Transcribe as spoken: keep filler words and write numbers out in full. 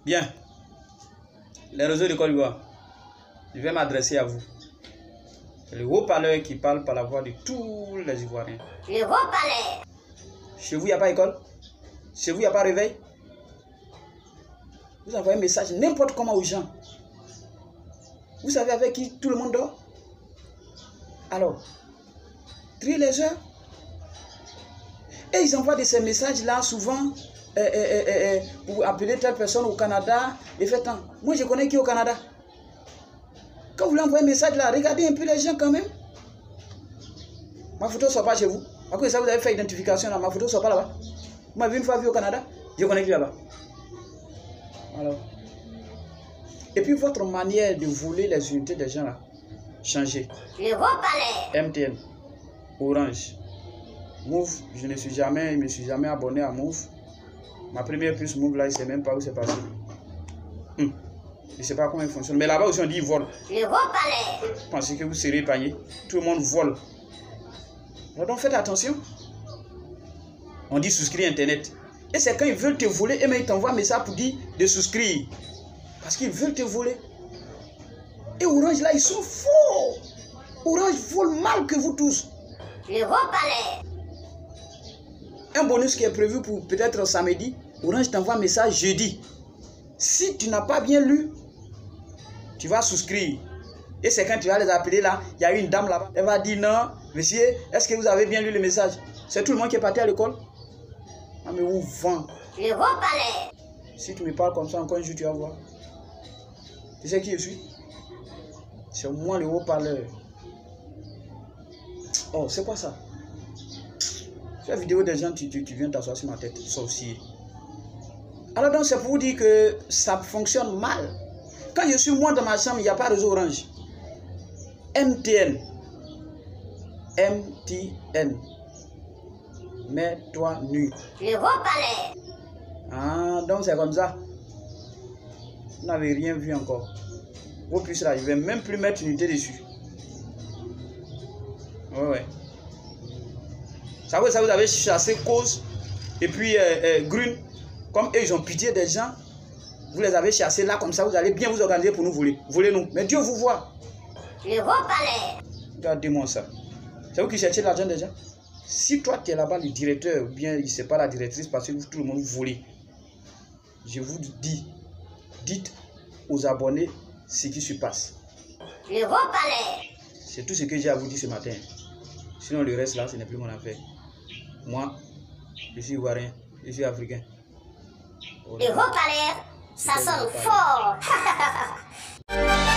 Bien. Les réseaux de Côte d'Ivoire, je vais m'adresser à vous. C'est le haut-parleur qui parle par la voix de tous les Ivoiriens. Le haut-parleur. Chez vous, il n'y a pas école? Chez vous, il n'y a pas réveil? Vous envoyez un message n'importe comment aux gens. Vous savez avec qui tout le monde dort? Alors, triez les heures. Et ils envoient de ces messages-là souvent euh, euh, euh, euh, pour appeler telle personne au Canada et fait tant. Moi, je connais qui au Canada? Quand vous voulez envoyer un message là, regardez un peu les gens quand même. Ma photo ne sort pas chez vous. Après ça, vous avez fait identification là, ma photo ne sort pas là-bas. Vous m'avez une fois vu au Canada, je connais qui là-bas. Alors. Et puis votre manière de voler les unités des gens là, changez. Le haut-parleur. M T N, Orange, Move, je ne suis jamais, je me suis jamais abonné à Move. Ma première puce Move là, je ne sais même pas où c'est passé. Hum. Je ne sais pas comment il fonctionne. Mais là-bas aussi on dit vol. Le haut-parleur. Vous pensez que vous serez épargné? Tout le monde vole. Alors donc faites attention. On dit souscrire Internet. Et c'est quand ils veulent te voler, et même ils t'envoient un message pour dire de souscrire. Parce qu'ils veulent te voler. Et Orange là, ils sont faux. Orange vole mal que vous tous. Le haut-parleur. Un bonus qui est prévu pour peut-être samedi, Orange t'envoie un message jeudi. Si tu n'as pas bien lu, tu vas souscrire. Et c'est quand tu vas les appeler là, il y a une dame là-bas. Elle va dire non, monsieur, est-ce que vous avez bien lu le message? C'est tout le monde qui est parti à l'école. Ah mais où vend? Le haut-parleur. Si tu me parles comme ça encore un jour, tu vas voir. Tu sais qui je suis? C'est moi le haut-parleur. Oh, c'est quoi ça? C'est la vidéo des gens, tu, tu, tu viens t'asseoir sur ma tête, sorcier. Alors donc c'est pour vous dire que ça fonctionne mal. Quand je suis moi dans ma chambre, il n'y a pas de réseau Orange. M T N. M T N. Mets-toi nu. Le haut-parleur. Ah, donc c'est comme ça. Vous n'avez rien vu encore. Vos puces là, je ne vais même plus mettre une unité dessus. Ouais, ouais. Ça veut, ça vous avez chassé Cause et puis euh, euh, Grune. Comme eux, ils ont pitié des gens. Vous les avez chassés là, comme ça, vous allez bien vous organiser pour nous voler. Volez-nous. Mais Dieu vous voit. Le haut-parleur. Regardez-moi ça. C'est vous qui cherchez l'argent des gens. Si toi, tu es là-bas, le directeur, ou bien, il ne sait pas la directrice, parce que tout le monde vous vole. Je vous dis, dites aux abonnés ce qui se passe. Le haut-parleur. C'est tout ce que j'ai à vous dire ce matin. Sinon, le reste là, ce n'est plus mon affaire. Moi, je suis ivoirien, je suis africain. Le haut-parleur, ça sonne fort.